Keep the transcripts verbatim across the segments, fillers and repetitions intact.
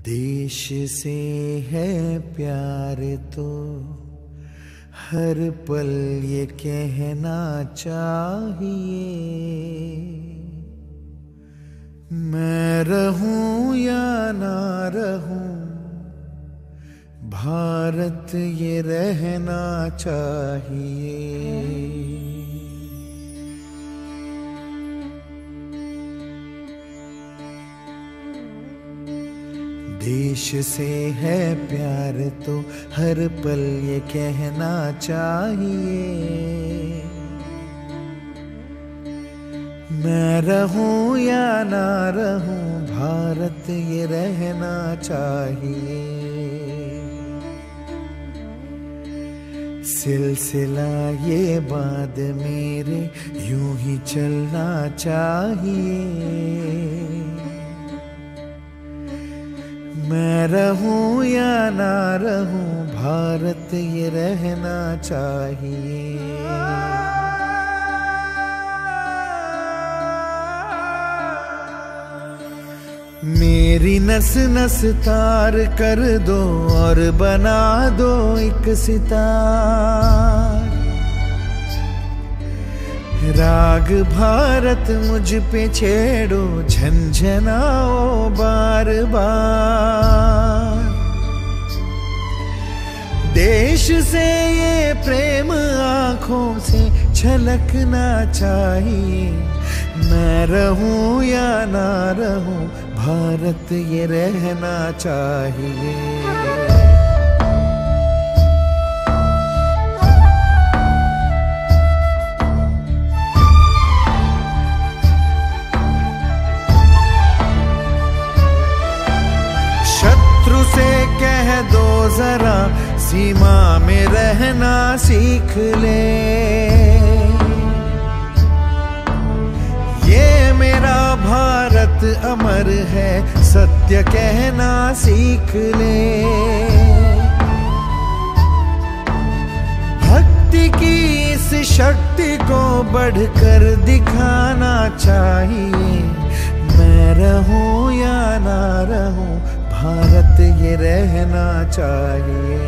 देश से है प्यार तो हर पल ये कहना चाहिए, मैं रहूं या ना रहूं भारत ये रहना चाहिए। देश से है प्यार तो हर पल ये कहना चाहिए, मैं रहूं या ना रहूं भारत ये रहना चाहिए। सिलसिला ये बाद मेरे यूं ही चलना चाहिए, मैं रहूं या ना रहूं भारत ये रहना चाहिए। मेरी नस नस तार कर दो और बना दो एक सितार, राग भारत मुझ पे छेड़ो झंझनाओ बार बार। देश से ये प्रेम आँखों से छलकना चाहिए, मैं रहूं या ना रहूं भारत ये रहना चाहिए। शत्रु से कह दो जरा सीमा में रहना सीख ले, ये मेरा भारत अमर है सत्य कहना सीख ले। भक्ति की इस शक्ति को बढ़कर दिखाना चाहिए, मैं रहूं या ना रहूं भारत ये रहना चाहिए।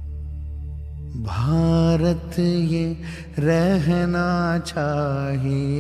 भारत ये रहना चाहिए।